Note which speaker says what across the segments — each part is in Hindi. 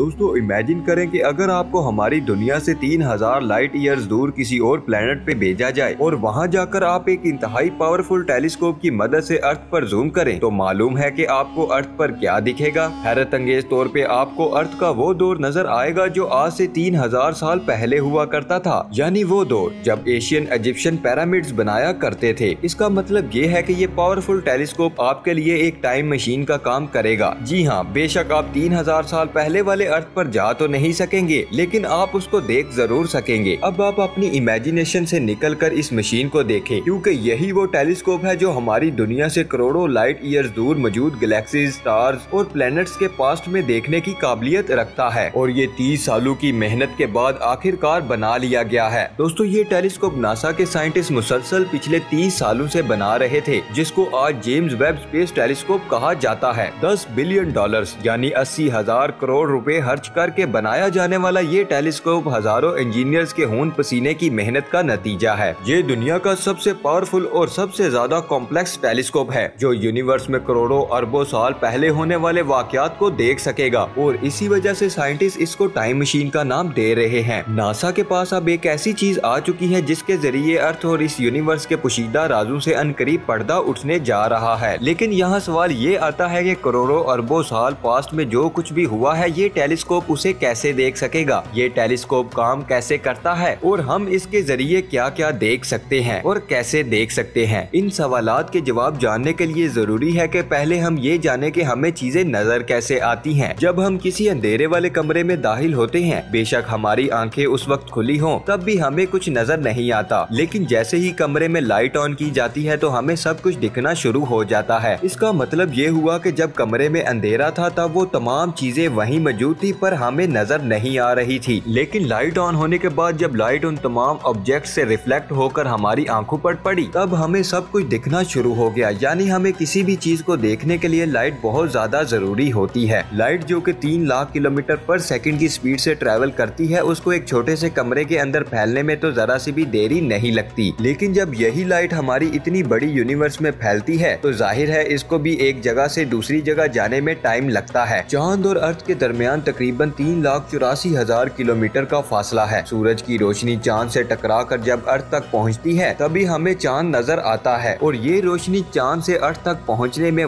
Speaker 1: दोस्तों इमेजिन करें कि अगर आपको हमारी दुनिया से 3000 लाइट ईयर्स दूर किसी और प्लेनेट पे भेजा जाए और वहाँ जाकर आप एक इंतहाई पावरफुल टेलीस्कोप की मदद से अर्थ पर जूम करें, तो मालूम है कि आपको अर्थ पर क्या दिखेगा। हैरत अंगेज तौर पे आपको अर्थ का वो दौर नजर आएगा जो आज से 3000 साल पहले हुआ करता था, यानी वो दौर जब एशियन इजिप्शियन पिरामिड्स बनाया करते थे। इसका मतलब ये है कि ये पावरफुल टेलीस्कोप आपके लिए एक टाइम मशीन का काम करेगा। जी हाँ, बेशक आप 3000 साल पहले वाले अर्थ पर जा तो नहीं सकेंगे, लेकिन आप उसको देख जरूर सकेंगे। अब आप अपनी इमेजिनेशन से निकलकर इस मशीन को देखें, क्योंकि यही वो टेलीस्कोप है जो हमारी दुनिया से करोड़ों लाइट ईयर्स दूर मौजूद गैलेक्सीज, स्टार्स और प्लैनेट्स के पास्ट में देखने की काबिलियत रखता है। और ये 30 सालों की मेहनत के बाद आखिरकार बना लिया गया है। दोस्तों ये टेलीस्कोप नासा के साइंटिस्ट मुसलसल पिछले 30 सालों से बना रहे थे, जिसको आज जेम्स वेब स्पेस टेलीस्कोप कहा जाता है। $10 बिलियन यानी 80,000 करोड़ रुपए खर्च करके बनाया जाने वाला ये टेलीस्कोप हजारों इंजीनियर्स के खून पसीने की मेहनत का नतीजा है। ये दुनिया का सबसे पावरफुल और सबसे ज्यादा कॉम्प्लेक्स टेलीस्कोप है जो यूनिवर्स में करोड़ों अरबों साल पहले होने वाले वाकयात को देख सकेगा, और इसी वजह से साइंटिस्ट इसको टाइम मशीन का नाम दे रहे हैं। नासा के पास अब एक ऐसी चीज आ चुकी है जिसके जरिए अर्थ और इस यूनिवर्स के पोशीदा राजों से अनकरीब पर्दा उठने जा रहा है। लेकिन यहाँ सवाल ये आता है कि करोड़ों अरबों साल पास्ट में जो कुछ भी हुआ है ये टेलीस्कोप उसे कैसे देख सकेगा, ये टेलीस्कोप काम कैसे करता है और हम इसके जरिए क्या क्या देख सकते हैं और कैसे देख सकते हैं। इन सवालात के जवाब जानने के लिए जरूरी है कि पहले हम ये जाने कि हमें चीजें नजर कैसे आती हैं। जब हम किसी अंधेरे वाले कमरे में दाखिल होते हैं, बेशक हमारी आंखें उस वक्त खुली हों, तब भी हमें कुछ नजर नहीं आता, लेकिन जैसे ही कमरे में लाइट ऑन की जाती है तो हमें सब कुछ दिखना शुरू हो जाता है। इसका मतलब ये हुआ कि जब कमरे में अंधेरा था तब वो तमाम चीजें वहीं मौजूद थी पर हमें नजर नहीं आ रही थी। लेकिन लाइट ऑन होने के बाद जब लाइट उन तमाम ऑब्जेक्ट से रिफ्लेक्ट होकर हमारी आंखों पर पड़ी, तब हमें सब कुछ दिखना शुरू हो गया। यानी हमें किसी भी चीज को देखने के लिए लाइट बहुत ज्यादा जरूरी होती है। लाइट जो कि 3 लाख किलोमीटर पर सेकंड की स्पीड से ट्रेवल करती है, उसको एक छोटे से कमरे के अंदर फैलने में तो जरा सी भी देरी नहीं लगती। लेकिन जब यही लाइट हमारी इतनी बड़ी यूनिवर्स में फैलती है तो जाहिर है इसको भी एक जगह से दूसरी जगह जाने में टाइम लगता है। चांद और अर्थ के दरमियान तकरीबन 3,84,000 किलोमीटर का फासला है। सूरज की रोशनी चांद से टकराकर जब अर्थ तक पहुंचती है तभी हमें चांद नजर आता है, और ये रोशनी चांद से अर्थ तक पहुंचने में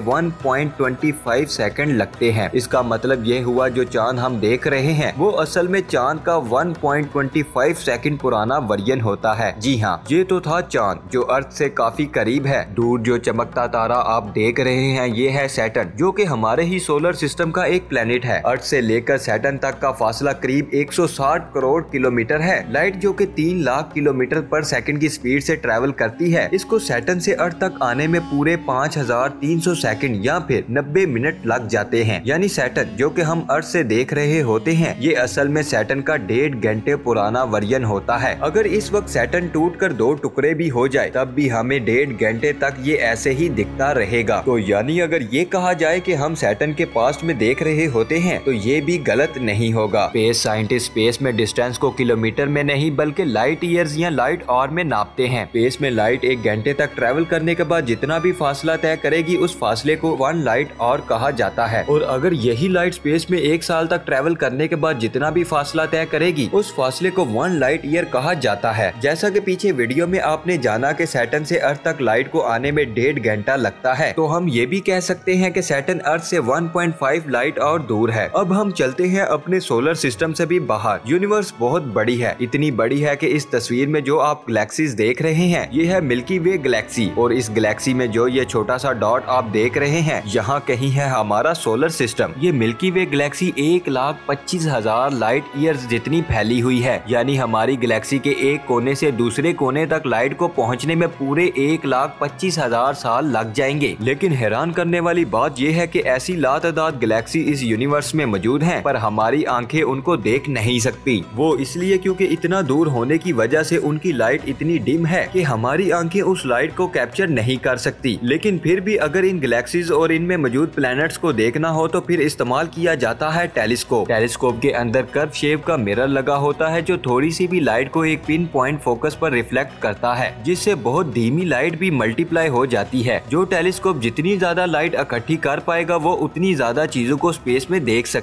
Speaker 1: 1.25 सेकंड लगते हैं। इसका मतलब ये हुआ जो चांद हम देख रहे हैं वो असल में चांद का 1.25 सेकंड पुराना वर्जन होता है। जी हाँ, ये तो था चांद जो अर्थ से काफी करीब है। दूर जो चमकता तारा आप देख रहे हैं ये है सैटर्न, जो कि हमारे ही सोलर सिस्टम का एक प्लेनेट है। अर्थ से लेकर सैटर्न तक का फासला करीब 160 करोड़ किलोमीटर है। लाइट जो कि 3 लाख किलोमीटर पर सेकंड की स्पीड से ट्रैवल करती है, इसको सैटर्न से अर्थ तक आने में पूरे 5300 सेकंड या फिर 90 मिनट लग जाते हैं। यानी सैटर्न जो कि हम अर्थ से देख रहे होते हैं ये असल में सैटर्न का 1.5 घंटे पुराना वर्जन होता है। अगर इस वक्त सैटर्न टूटकर 2 टुकड़े भी हो जाए तब भी हमें 1.5 घंटे तक ये ऐसे ही दिखता रहेगा। तो यानी अगर ये कहा जाए कि हम सैटर्न के पास्ट में देख रहे होते हैं तो ये भी गलत नहीं होगा। स्पेस साइंटिस्ट स्पेस में डिस्टेंस को किलोमीटर में नहीं बल्कि लाइट ईयर्स या लाइट आवर में नापते हैं। स्पेस में लाइट 1 घंटे तक ट्रैवल करने के बाद जितना भी फासला तय करेगी उस फासले को 1 लाइट आवर कहा जाता है, और अगर यही लाइट स्पेस में 1 साल तक ट्रैवल करने के बाद जितना भी फासला तय करेगी उस फासले को 1 लाइट ईयर कहा जाता है। जैसा कि पीछे वीडियो में आपने जाना कि सैटर्न से अर्थ तक लाइट को आने में 1.5 घंटा लगता है, तो हम ये भी कह सकते हैं कि सैटर्न अर्थ से 1.5 लाइट और दूर है। अब हम चलते हैं अपने सोलर सिस्टम से भी बाहर। यूनिवर्स बहुत बड़ी है, इतनी बड़ी है कि इस तस्वीर में जो आप गैलेक्सीज देख रहे हैं ये है मिल्की वे गैलेक्सी, और इस गैलेक्सी में जो ये छोटा सा डॉट आप देख रहे हैं यहाँ कहीं है हमारा सोलर सिस्टम। ये Milky Way galaxy 1,25,000 light years जितनी फैली हुई है। यानी हमारी गैलेक्सी के एक कोने से दूसरे कोने तक लाइट को पहुँचने में पूरे 1,25,000 साल लग जाएंगे। लेकिन हैरान करने वाली बात यह है कि ऐसी लातादाद गैलेक्सी इस यूनिवर्स में मौजूद हैं, पर हमारी आंखें उनको देख नहीं सकती। वो इसलिए क्योंकि इतना दूर होने की वजह से उनकी लाइट इतनी डिम है कि हमारी आंखें उस लाइट को कैप्चर नहीं कर सकती। लेकिन फिर भी अगर इन गैलेक्सीज और इनमें मौजूद प्लैनेट्स को देखना हो तो फिर इस्तेमाल किया जाता है टेलीस्कोप। टेलीस्कोप के अंदर कर्व शेप का मिरर लगा होता है जो थोड़ी सी भी लाइट को एक पिन पॉइंट फोकस पर रिफ्लेक्ट करता है, जिससे बहुत धीमी लाइट भी मल्टीप्लाई हो जाती है। जो टेलीस्कोप जितनी ज्यादा लाइट इकट्ठी कर पाएगा वो उतनी ज्यादा चीजों को स्पेस में देख सकेगा।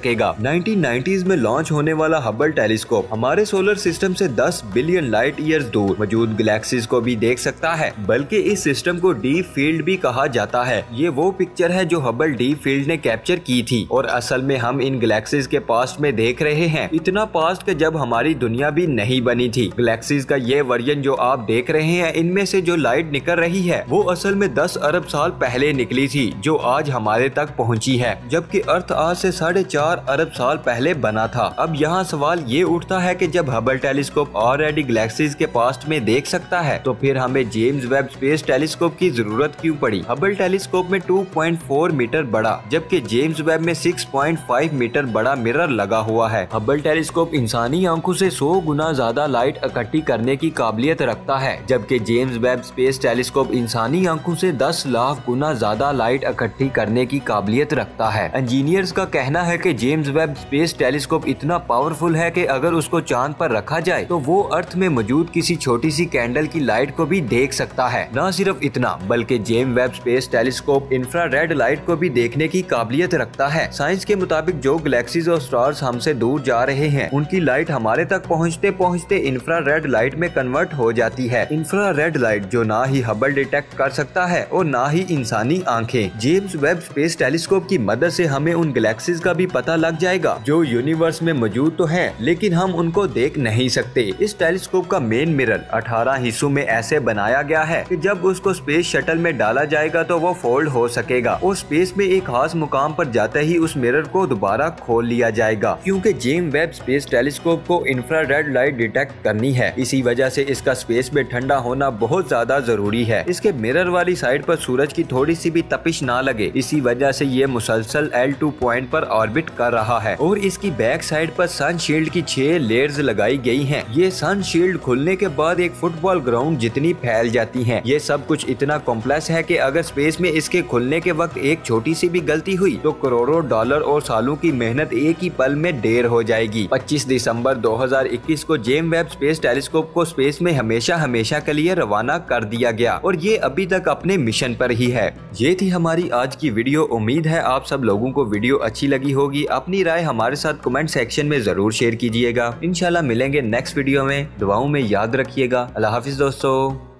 Speaker 1: 1990s में लॉन्च होने वाला हबल टेलीस्कोप हमारे सोलर सिस्टम से 10 बिलियन लाइट ईयर्स दूर मौजूद गैलेक्सीज को भी देख सकता है। बल्कि इस सिस्टम को डीप फील्ड भी कहा जाता है। ये वो पिक्चर है जो हबल डीप फील्ड ने कैप्चर की थी और असल में हम इन गैलेक्सीज के पास्ट में देख रहे हैं। इतना पास्ट के जब हमारी दुनिया भी नहीं बनी थी। गैलेक्सीज का ये वर्जन जो आप देख रहे हैं, इनमें से जो लाइट निकल रही है वो असल में 10 अरब साल पहले निकली थी, जो आज हमारे तक पहुंची है, जबकि अर्थ आज से 4.5 अरब साल पहले बना था। अब यहाँ सवाल ये उठता है कि जब हबल टेलीस्कोप ऑलरेडी गैलेक्सीज के पास्ट में देख सकता है तो फिर हमें जेम्स वेब स्पेस टेलीस्कोप की जरूरत क्यों पड़ी। हबल टेलीस्कोप में 2.4 मीटर बड़ा जबकि जेम्स वेब में 6.5 मीटर बड़ा मिरर लगा हुआ है। हबल टेलीस्कोप इंसानी आंखों से 100 गुना ज्यादा लाइट इकट्ठी करने की काबिलियत रखता है, जबकि जेम्स वेब स्पेस टेलीस्कोप इंसानी आंखों से 10 लाख गुना ज्यादा लाइट इकट्ठी करने की काबिलियत रखता है। इंजीनियर्स का कहना है कि जेम्स वेब स्पेस टेलीस्कोप इतना पावरफुल है कि अगर उसको चांद पर रखा जाए तो वो अर्थ में मौजूद किसी छोटी सी कैंडल की लाइट को भी देख सकता है। न सिर्फ इतना बल्कि James Webb space telescope infrared light को भी देखने की काबिलियत रखता है। साइंस के मुताबिक जो गैलेक्सीज और स्टार्स हमसे दूर जा रहे हैं उनकी लाइट हमारे तक पहुंचते पहुंचते इंफ्रारेड लाइट में कन्वर्ट हो जाती है। इंफ्रारेड लाइट जो ना ही हबल डिटेक्ट कर सकता है और ना ही इंसानी आंखें। जेम्स वेब स्पेस टेलीस्कोप की मदद से हमें उन गैलेक्सीज का भी पता लग जाएगा जो यूनिवर्स में मौजूद तो हैं, लेकिन हम उनको देख नहीं सकते। इस टेलीस्कोप का मेन मिरर 18 हिस्सों में ऐसे बनाया गया है कि जब उसको स्पेस शटल में डाला जाएगा तो वो फोल्ड हो सकेगा और स्पेस में एक खास मुकाम पर जाते ही उस मिरर को दोबारा खोल लिया जाएगा। क्योंकि जेम्स वेब स्पेस टेलीस्कोप को इंफ्रारेड लाइट डिटेक्ट करनी है, इसी वजह से इसका स्पेस में ठंडा होना बहुत ज्यादा जरूरी है। इसके मिरर वाली साइड पर सूरज की थोड़ी सी भी तपिश ना लगे, इसी वजह से ये मुसलसल L2 पॉइंट पर ऑर्बिट कर रहा है। और इसकी बैक साइड पर सन शील्ड की 6 लेयर्स लगाई गई हैं। ये सन शील्ड खुलने के बाद एक फुटबॉल ग्राउंड जितनी फैल जाती हैं। ये सब कुछ इतना कॉम्प्लेक्स है कि अगर स्पेस में इसके खुलने के वक्त एक छोटी सी भी गलती हुई तो करोड़ों डॉलर और सालों की मेहनत एक ही पल में ढेर हो जाएगी। 25 दिसंबर 2021 को जेम्स वेब स्पेस टेलीस्कोप को स्पेस में हमेशा के लिए रवाना कर दिया गया और ये अभी तक अपने मिशन पर ही है। ये थी हमारी आज की वीडियो। उम्मीद है आप सब लोगों को वीडियो अच्छी लगी होगी। अपनी राय हमारे साथ कमेंट सेक्शन में जरूर शेयर कीजिएगा। इंशाल्लाह मिलेंगे नेक्स्ट वीडियो में। दुआओं में याद रखिएगा। अल्लाह हाफिज दोस्तों।